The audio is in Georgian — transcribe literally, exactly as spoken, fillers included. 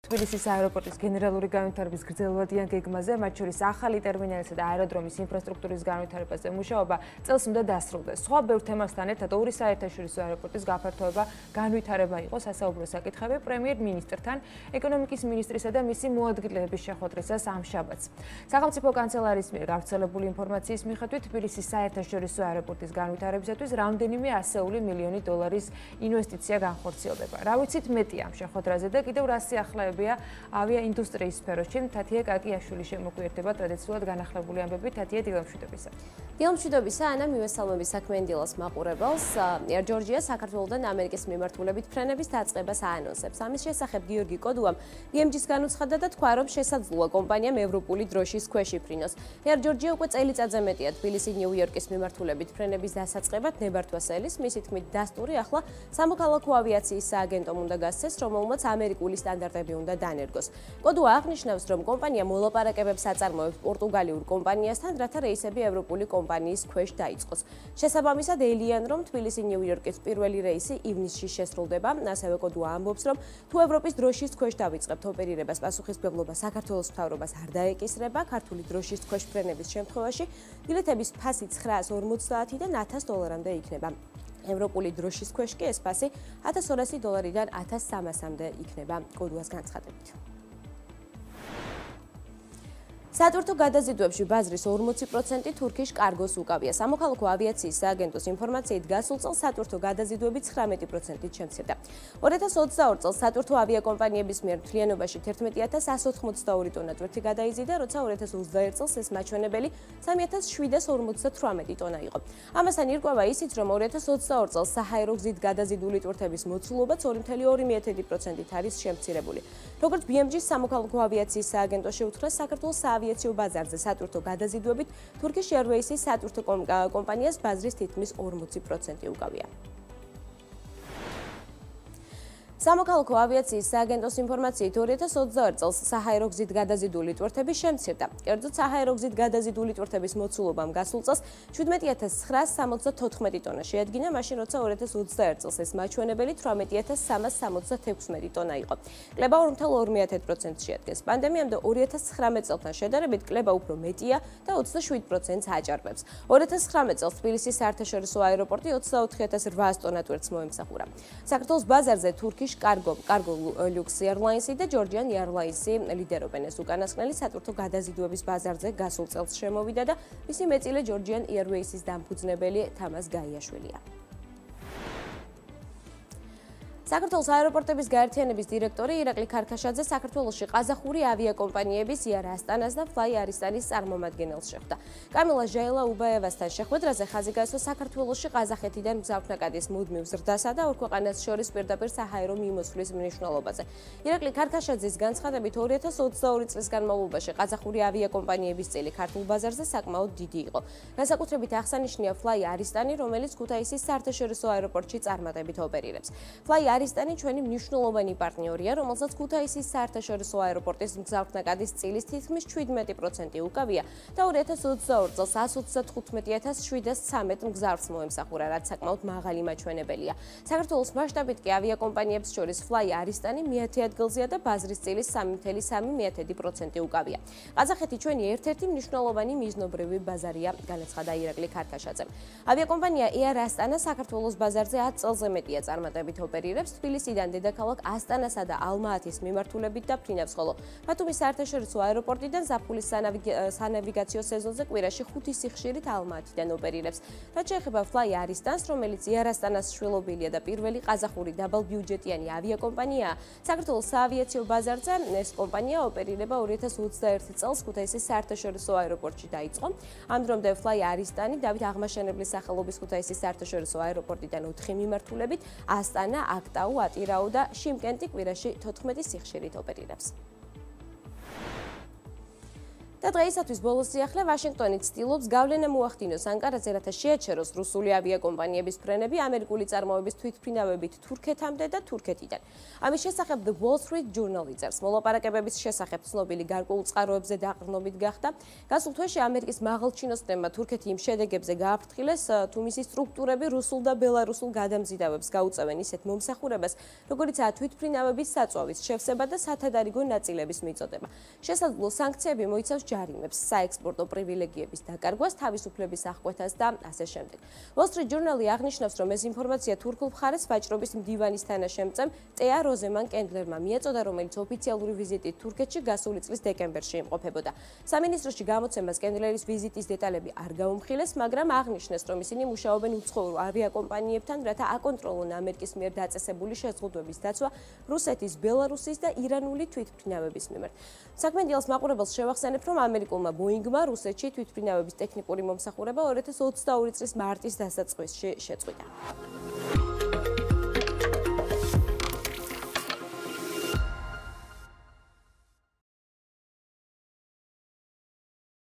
თბილისის აეროპორტის გენერალური განვითარების გრძელვადიან გეგმაზე, მათ შორის ახალი ტერმინალისა და აეროდრომის ინფრასტრუქტურის განვითარებაზე მუშაობა წელს უნდა დასრულდეს. სხვა ბევრ თემასთან ერთად ორი საერთაშორისო აეროპორტის გაფართოება, განვითარება იყო სასაუბრო საკითხები პრემიერ-მინისტრთან, ეკონომიკის მინისტრისა და მისი მოადგილეების შეხვედრისას ამ შაბათს. სახელმწიფო კანცელარიის მიერ გავრცელებული ინფორმაციის მიხედვით თბილისის საერთაშორისო აეროპორტის განვითარებისათვის რამდენიმე ასეული მილიონი დოლარის ინვესტიცია განხორციელდება. რა ვიცით მეტი ამ შეხვედრაზე და კიდევ რა სიახლეებია ავიაინდუსტრიის სფეროში. თათია კაკიაშვილი შემოგვიერთდება ტრადიციულად განახლებული ამბებით. თათია, დილამშვიდობისა. დილამშვიდობისა, ანა, მივესალმები საქმენდილას მაყურებელს. Air Georgia საქართველოდან ამერიკის მიმართულებით ფრენების დაწყებას აანონსებს. ამის შესახებ გიორგი კოდუამ ბი ემ ჯის განუცხადა და თქვა, რომ შესაძლოა კომპანიამ ევროპული დროშის ქვეშ იფრინოს. Air Georgia უკვე წელიწადზე მეტია თბილისი ნიუ-იორკის მიმართულებით ფრენების დასაწყებად ნებართვას ელის. მისი თქმით, დასტური ახლა სამოქალაქო ავიაციის სააგენტომ უნდა გასცეს, რომელმაც ამერიკული სტანდარტები უნდა დანერგოს. კოდუა აღნიშნავს, რომ კომპანია მოლაპარაკებებს აწარმოებს პორტუგალიურ კომპანიასთან, რათა რეისები ევროპული კომპანიის ქვეშ დაიწყოს. შესაბამისად, ელიან, რომ თბილისი ნიუ-იორკის პირველი რეისი ივნისში შესრულდება. ასევე კოდუა ამბობს, რომ თუ ევროპის დროშის ქვეშ დავიწყებთ ოპერირებას, პასუხისმგებლობა საქართველოს მთავრობას არ დაეკისრება. ქართული დროშის ქვეშ ფრენების შემთხვევაში ბილეთების ფასი ცხრაას ორმოცდაათიდან ათას დოლარამდე იქნება. ევროპული დროშის ქვეშ კი ეს ფასი ათას ორასი დოლარიდან ათას სამასამდე იქნება. კოდუას განცხადებით. სატვირთო გადაზიდვებში ბაზრის ორმოცი პროცენტი თურქიშ კარგოს უკავია. სამოქალაქო ავიაციის სააგენტოს ინფორმაციით გასულ წელს სატვირთო გადაზიდვები ცხრამეტი პროცენტით შემცირდა. ორი ათას ოცდაორ წელს სატვირთო ავიაკომპანიების მიერ მთლიანობაში თერთმეტი ათას ასს ოთხმოცდაორი ტონა ტვირთი გადაიზიდა, როცა ორი ათას ოცდაერთ წელს ეს მაჩვენებელი სამი ათას შვიდას ორმოცდათვრამეტი ტონა იყო. ამასთან ირკვევა ისიც, რომ ორი ათას ოცდაორ წელს საჰაერო გზით გადაზიდული ტვირთების მოცულობაც ორი კoma ორი პროცენტით არის შემცირებული. როგორც ბი ემ ჯის სამოქალაქო ავიაციის სააგენტო შეუთხრა, საქართველოს ავიაციო ბაზარზე სატვირთო გადაზიდვებით Turkish Airways-ის სატვირთო კომპანიას ბაზრის თითქმის ორმოცი პროცენტი უკავია. სამოქალაქო ავიაციის სააგენტოს ინფორმაციით ორი ათას ოცდაორ წელს საჰაერო გზით გადაზიდული ტვირთები შემცირდა. კერძოდ საჰაერო გზით გადაზიდული ტვირთების მოცულობამ გასულ წელს შვიდმეტი ათას ცხრაას სამოცდათოთხმეტი ტონა შეადგინა, მაშინ როცა ორი ათას ოცდაერთ წელს ეს მაჩვენებელი თვრამეტი ათას სამას სამოცდათექვსმეტი ტონა იყო. კლება ორი კoma ორი პროცენტს შეადგენს. პანდემიამ და ორი ათას ცხრამეტ წელთან შედარებით კლება უფრო მეტია და ოცდაშვიდ პროცენტს აჭარბებს. ორი ათას ცხრამეტ წელს თბილისის საერთაშორისო აეროპორტი ოცდაოთხი ათას რვაას ტონა ტვირთს მოემსახურა. საქართველოს ბაზარზე Turkish Cargo, Cargo Lux Airlines და Georgian Airlines ლიდერობენ. ეს უკანასკნელი სატვირთო გადაზიდვების ბაზარზე გასულ წელს შემოვიდა და მისი მეწილე Georgian Airways-ის დამფუძნებელი თამას გაიაშვილია. საქართველოს აეროპორტების გაერთიანების დირექტორი ირაკლი ქარქაშაძე საქართველოში ყაზახური ავიაკომპანიების Air Astana-ს და Fly Aristanis წარმომადგენელს შეხვდა. კამილა ჟაილა-უბაევასთან შეხვედრაზე ხაზი გაესვა საქართველოში ყაზახეთიდან მგზავრთნაკადის მუდმივ ზრდასა და ორ ქვეყანას შორის პირდაპირ საჰაერო მიმოსვლის მნიშვნელობაზე. ირაკლი ქარქაშაძის განცხადებით ორი ათას ოცდაორი წლის განმავლობაში ყაზახური ავიაკომპანიების წილი ქართულ ბაზარზე საკმაოდ დიდი იყო. განსაკუთრებით აღსანიშნია Fly Aristani, რომელიც ქუთაისის საერთაშორისო აეროპორტში წარმატებით ოპერირებს. Fly Aristani ჩვენი მნიშვნელოვანი პარტნიორია, რომელსაც ქუთაისის საერთაშორისო აეროპორტის მგზავრთნაკადის წილის თითქმის შვიდმეტი პროცენტი უკავია და ორი ათას ოცდაორ წელს ასს ოცდათხუთმეტი ათას შვიდას ცამეტ მგზავრს მოემსახურა, რაც საკმაოდ მაღალი მაჩვენებელია. საქართველოს მასშტაბით კი ავიაკომპანიებს შორის Fly Aristani მეათე ადგილზეა და ბაზრის წილის სამი კoma სამი პროცენტი უკავია. ყაზახეთი ჩვენი ერთ-ერთი მნიშვნელოვანი მიზნობრივი ბაზარია, განაცხადა ირაკლი ქარქაშაძემ. ავიაკომპანია Air Astana საქართველოს ბაზარზე ათ წელზე მეტია წარმატებით ოპერირებს. თბილისიდან დედაქალაქ ასტანასა და ალმა-ათის მიმართულებით და ფრინავს, ხოლო ბათუმის საერთაშორისო აეროპორტიდან ზაფხულის სანავიგაციო სეზონზე კვირაში ხუთი სიხშირით ალმა-ათიდან ოპერირებს. რაც შეეხება Fly Aristans, რომელიც Air Astana-ს შვილობილია და პირველი ყაზახური დაბალბიუჯეტიანი ავიაკომპანიაა, საქართველოს საავიაციო ბაზარზე ეს კომპანია ოპერირება ორი ათას ოცდაერთი წელს ქუთაისის საერთაშორისო აეროპორტში დაიწყო. ამ დრომდე Fly Aristani დავით აღმაშენებლის სახელობის ქუთაისის საერთაშორისო აეროპორტიდან ოთხი მიმართულებით ასტანა, აქტაუ, ატირაუ და შიმკენტი კვირაში თოთხმეტი სიხშირით ოპერირებს. და დღეისათვის ბოლოს სიახლე ვაშინგტონი ცდილობს გავლენა მოახდინოს ანკარაზე, რათა შეეჩეროს რუსული ავიაკომპანიების ფრენები ამერიკული წარმოების თვითმფრინავებით თურქეთამდე და თურქეთიდან. ამის შესახებ The Wall Street Journal იწერს, მოლაპარაკებების შესახებ ცნობილი გარკვეულ წყაროებზე დაყრდნობით გახდა. გასულ თვეში ამერიკის მაღალჩინოსნებმა თურქეთი იმ შედეგებზე გააფრთხილეს, თუ მისი სტრუქტურები რუსულ და ბელარუსულ გადამზიდავებს გაუწევენ ისეთ მომსახურებას, როგორიცაა თვითმფრინავების საწვავის შევსება და სათადარიგო ნაწილების მიწოდება. შესაძლო სანქციები მოიცავს ჯარიმებს, საექსპორტო პრივილეგიების დაკარგვას, თავისუფლების აღკვეთას და ასე შემდეგ. Wall Street Journal-ი აღნიშნავს, რომ ეს ინფორმაცია თურქულ მხარეს ვაჭრობის მდივანის თანაშემწემ ტეა როზემან კენდლერმა მიეწოდა, რომელიც ოფიციალური ვიზიტით თურქეთში გასული წლის დეკემბერში იმყოფებოდა. სამინისტროში გამოცემას კენდლერის ვიზიტის დეტალები არ გაუმხილეს, მაგრამ აღნიშნეს, რომ ისინი მუშაობენ უცხოურ ავიაკომპანიებთან, რათა აკონტროლონ ამერიკის მიერ დაწესებული შეზღუდვების დაცვა რუსეთის, ბელარუსის და ირანული თვითმფრინავების მიმართ. საქმედიელს მაყურებელს შევახსენებ, რომ ამერიკულმა ბოინგმა რუსეთში თვითმფრინავების ტექნიკური მომსახურება ორი ათას ოცდაორი წლის მარტის დასაწყისში შეწყვიტა.